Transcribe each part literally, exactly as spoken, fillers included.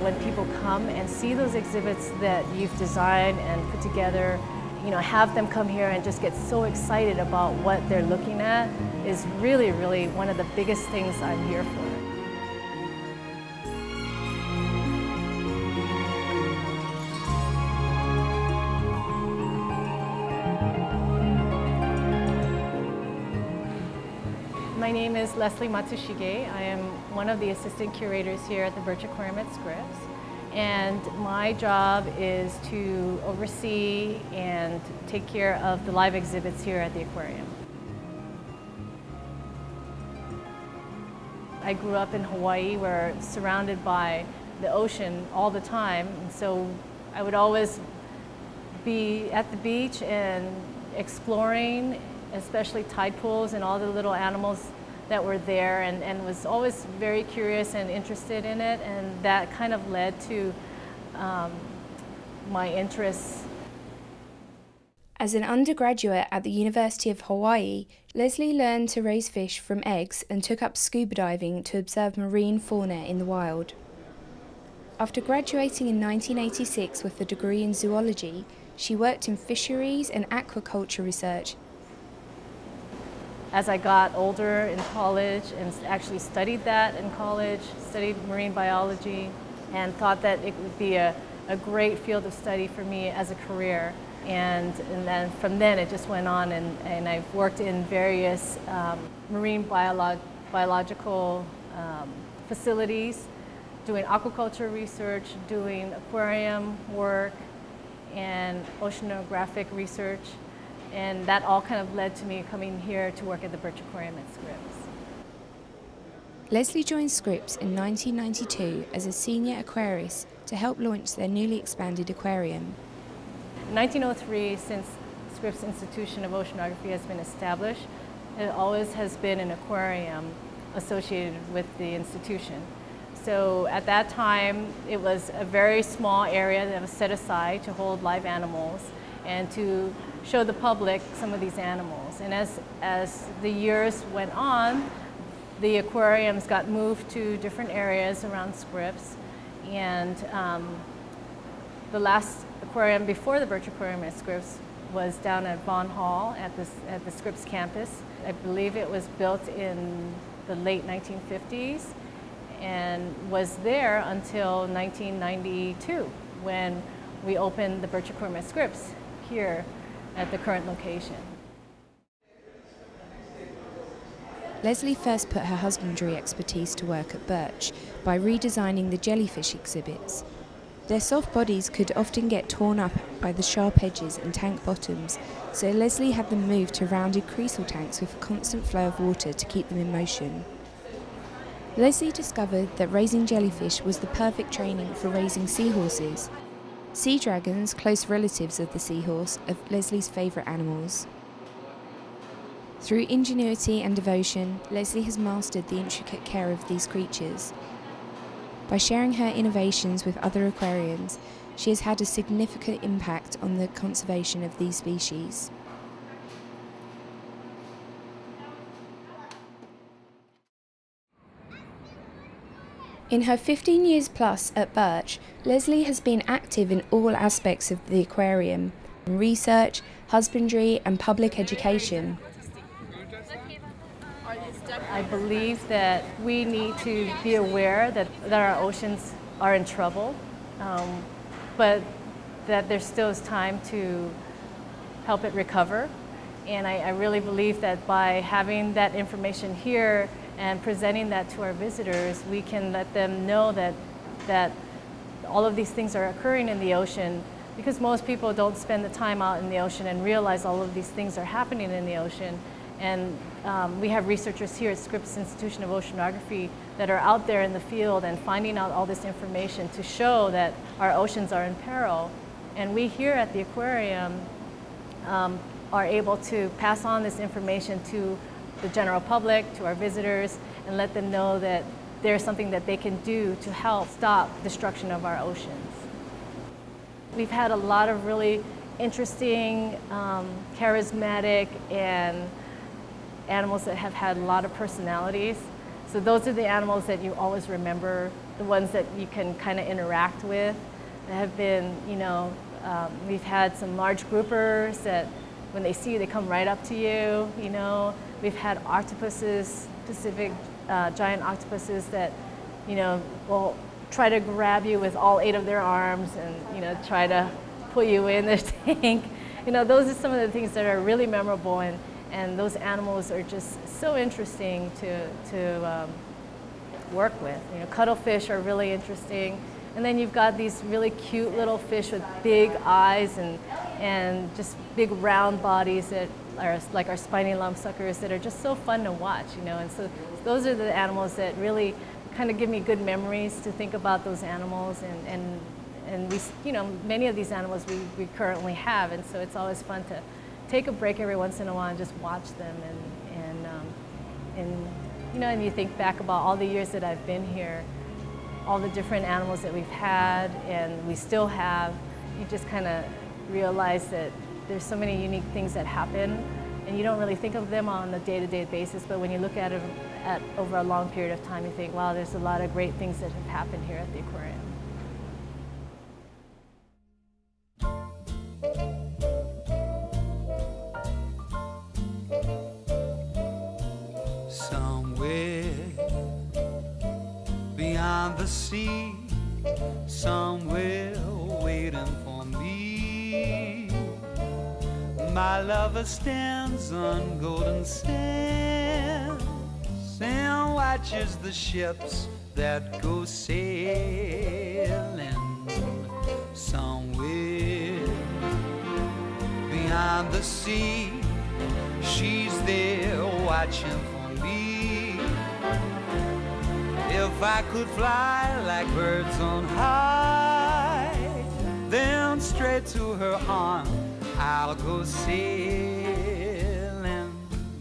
when people come and see those exhibits that you've designed and put together, you know, have them come here and just get so excited about what they're looking at is really, really one of the biggest things I'm here for. My name is Leslee Matsushigue. I am one of the assistant curators here at the Birch Aquarium at Scripps. And my job is to oversee and take care of the live exhibits here at the aquarium. I grew up in Hawaii, where surrounded by the ocean all the time. And so I would always be at the beach and exploring, especially tide pools and all the little animals that were there, and, and was always very curious and interested in it, and that kind of led to um, my interests. As an undergraduate at the University of Hawaii, Leslee learned to raise fish from eggs and took up scuba diving to observe marine fauna in the wild. After graduating in nineteen eighty-six with a degree in zoology, she worked in fisheries and aquaculture research. As I got older in college and actually studied that in college, studied marine biology, and thought that it would be a, a great field of study for me as a career. And, and then from then it just went on, and, and I've worked in various um, marine biolo biological um, facilities, doing aquaculture research, doing aquarium work, and oceanographic research. And that all kind of led to me coming here to work at the Birch Aquarium at Scripps. Leslee joined Scripps in nineteen ninety-two as a senior aquarist to help launch their newly expanded aquarium. In nineteen oh three, since Scripps Institution of Oceanography has been established, it always has been an aquarium associated with the institution. So at that time, it was a very small area that was set aside to hold live animals and to show the public some of these animals. And as, as the years went on, the aquariums got moved to different areas around Scripps. And um, the last aquarium before the Birch Aquarium at Scripps was down at Vaughn Hall at, this, at the Scripps campus. I believe it was built in the late nineteen fifties and was there until nineteen ninety-two, when we opened the Birch Aquarium at Scripps here at the current location. Leslee first put her husbandry expertise to work at Birch by redesigning the jellyfish exhibits. Their soft bodies could often get torn up by the sharp edges and tank bottoms, so Leslee had them moved to rounded creasel tanks with a constant flow of water to keep them in motion. Leslee discovered that raising jellyfish was the perfect training for raising seahorses. Sea dragons, close relatives of the seahorse, are Leslee's favourite animals. Through ingenuity and devotion, Leslee has mastered the intricate care of these creatures. By sharing her innovations with other aquariums, she has had a significant impact on the conservation of these species. In her fifteen years plus at Birch, Leslee has been active in all aspects of the aquarium: research, husbandry, and public education. I believe that we need to be aware that, that our oceans are in trouble, um, but that there still is time to help it recover. And I, I really believe that by having that information here and presenting that to our visitors, we can let them know that, that all of these things are occurring in the ocean, because most people don't spend the time out in the ocean and realize all of these things are happening in the ocean. And um, we have researchers here at Scripps Institution of Oceanography that are out there in the field and finding out all this information to show that our oceans are in peril. And we here at the aquarium um, are able to pass on this information to the general public, to our visitors, and let them know that there's something that they can do to help stop destruction of our oceans. We've had a lot of really interesting, um, charismatic, and animals that have had a lot of personalities. So those are the animals that you always remember, the ones that you can kind of interact with. There have been, you know, um, we've had some large groupers that when they see you, they come right up to you, you know. We've had octopuses, Pacific uh, giant octopuses that, you know, will try to grab you with all eight of their arms and, you know, try to pull you in their tank. You know, those are some of the things that are really memorable, and, and those animals are just so interesting to, to um, work with. You know, cuttlefish are really interesting. And then you've got these really cute little fish with big eyes and, and just big round bodies that are like our spiny lumpsuckers that are just so fun to watch, you know. And so those are the animals that really kind of give me good memories to think about those animals. And, and, and we, you know, many of these animals we, we currently have. And so it's always fun to take a break every once in a while and just watch them. And, and, um, and you know, and you think back about all the years that I've been here, all the different animals that we've had and we still have. You just kind of realize that there's so many unique things that happen, and you don't really think of them on a day-to-day basis, but when you look at it at over a long period of time, you think, wow, there's a lot of great things that have happened here at the aquarium. Somewhere beyond the sea, somewhere waiting for me, my lover stands on golden sands and watches the ships that go sailing. Somewhere beyond the sea, she's there watching for me. If I could fly like birds on high, then straight to her arms I'll go sailing.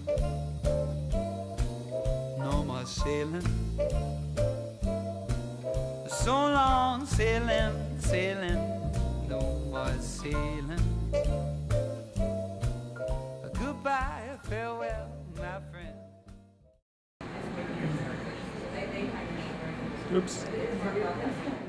No more sailing, so long sailing, sailing, no more sailing. Goodbye, farewell, my friend. Oops.